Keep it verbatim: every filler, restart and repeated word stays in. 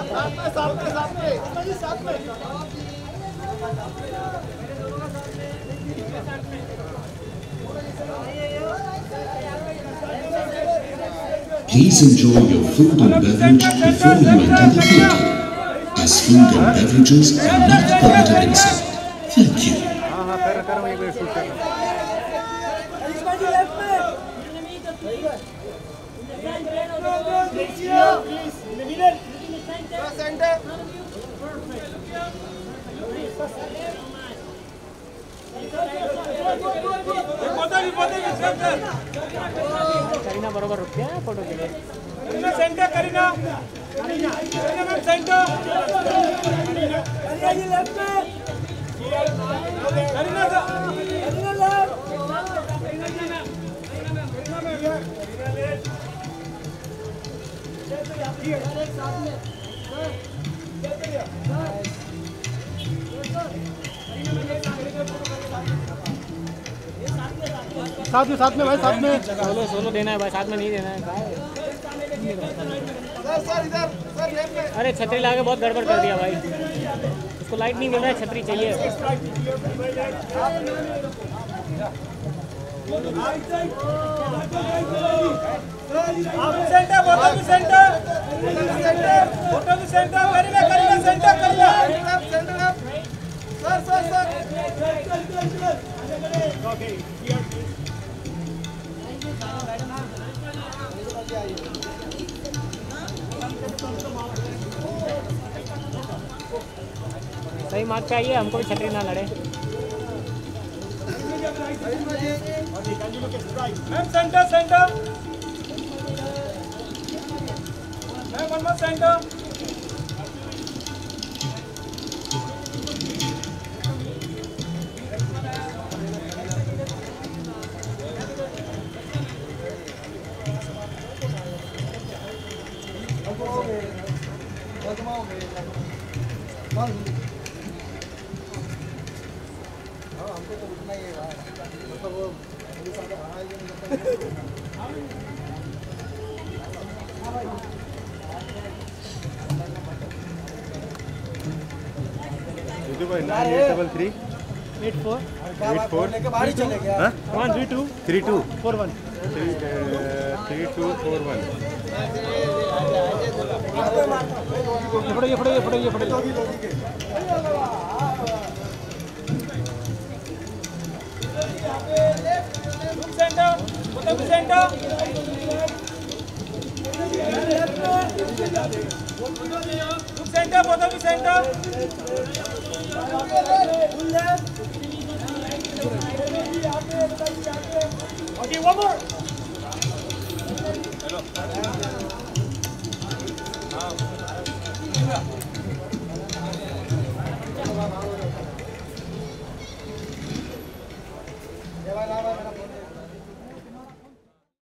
Please enjoy your food and beverage before you enter the theatre, as food and beverages are not permitted inside. Thank you. Kareena बरोबर रुक गया photo के लिए। Kareena centre, Kareena Kareena Kareena ma'am centre, Kareena ji left में, करीना सा Kareena left, Kareena जी ना Kareena ma'am Kareena left, साथ में साथ में साथ में भाई साथ में सोलो सोलो देना है भाई, साथ में नहीं देना है। सर सर इधर सर लेफ्ट में। अरे छतरी लाके बहुत गड़बड़ कर दिया भाई, उसको लाइट नहीं मिल रहा है, छतरी चाहिए। आप सेंटर, बोतल भी सेंटर, बोतल भी centre, Kareena Kareena centre, Kareena centre sir sir sir okay सही मार्ग पे आइए, हमको भी छतरी ना लड़े। Ma'am centre centre ma'am one more centre हमको तो उठना ही है मतलब वो nine eight double three eight four eight four लेके बाहर ही चले गया one three two three two four one three two four one ये पड़े ये पड़े ये पड़े ये पड़े सेंटर बोतल भी सेंटर सेंटर बोतल भी सेंटर ओके वन मोर